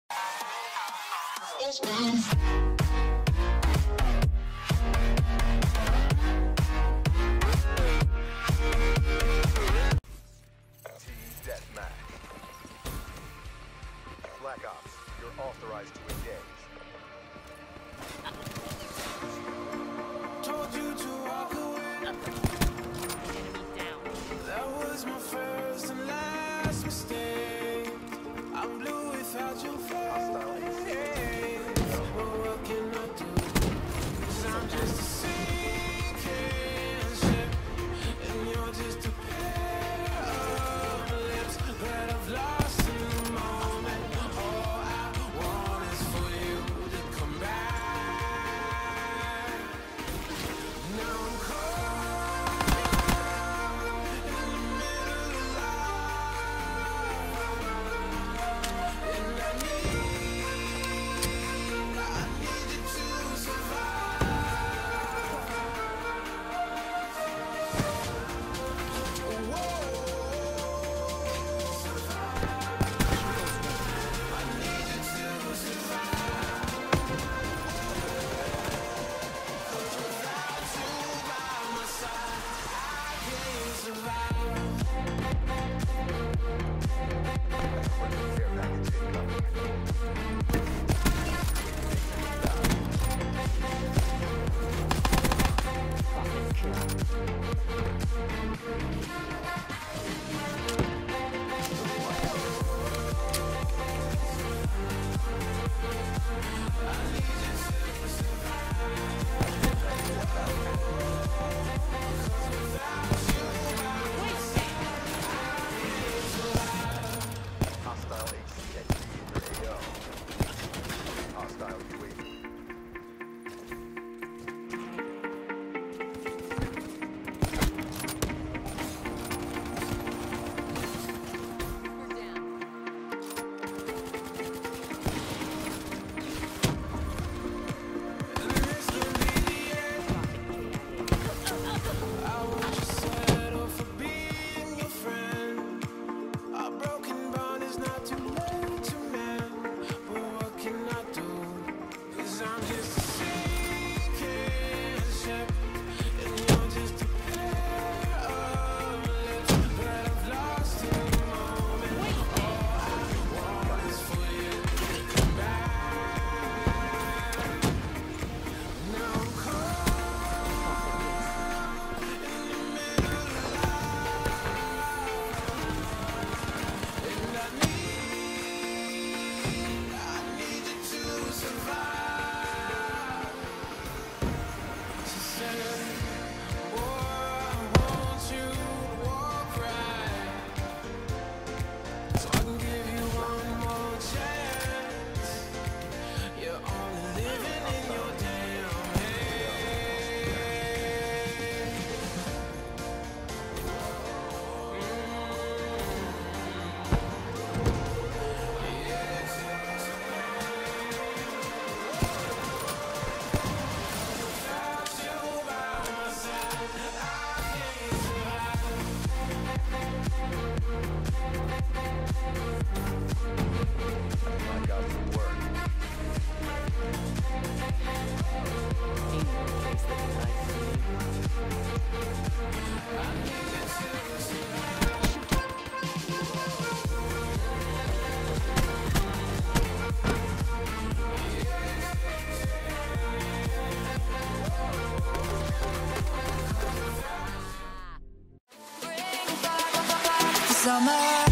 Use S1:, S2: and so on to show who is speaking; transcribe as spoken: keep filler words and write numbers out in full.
S1: Deathmatch. Black Ops, you're authorized to engage.
S2: Told you to walk away.
S3: Enemy down.
S2: That was my first and last mistake. I'm blue without your face. But what can I do? 'Cause I'm just a sinking ship, and you're just a pair of lips that I've lost in the moment. All I want is for you to come back. Now I'm caught in the middle of life, and I need, I need you to survive. Whoa, I need you to survive. 'Cause without you by my side, I can't survive.
S1: Care package incoming.
S3: Fucking kill.
S1: Hostile H C X D in your A O. Hostile U A V.
S3: We're down.
S2: And this can be the end. I won't just settle for being your friend. A broken bond is not too late to mend. But what can I do? 'Cause I'm just a sinking ship, and you're just a pair of lips that I've lost in the moment. All I want is for you to come back. Now I'm caught in the middle of life, and I need, I need you to survive. She said, boy, I want you to walk right, so I can give you one more chance. You're only living in your damn head. Without you by my side, I can't survive.
S1: Black Ops will work.
S3: Ain't no place that can hide from me.
S2: I need you to survive.
S4: Summer